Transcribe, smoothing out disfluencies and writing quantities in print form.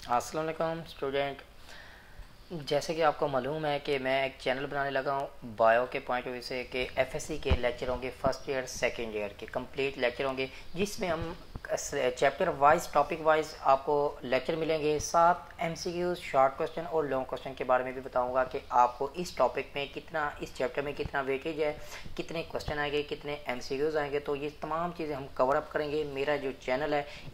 अस्सलाम वालेकुम स्टूडेंट। जैसे कि आपको मालूम है कि मैं एक चैनल बनाने लगा हूँ बायो के पॉइंट ऑफ व्यू से कि एफएससी के लेक्चर होंगे, फर्स्ट ईयर सेकंड ईयर के कंप्लीट लेक्चर होंगे, जिसमें हम चैप्टर वाइज टॉपिक वाइज आपको लेक्चर मिलेंगे। साथ एमसीक्यूज, शॉर्ट क्वेश्चन और लॉन्ग क्वेश्चन के बारे में भी बताऊंगा कि आपको इस टॉपिक में कितना, इस चैप्टर में कितना वेटेज है, कितने क्वेश्चन आएंगे, कितने एमसीक्यूज आएंगे। तो ये तमाम चीज़ें हम कवर अप करेंगे। मेरा जो चैनल है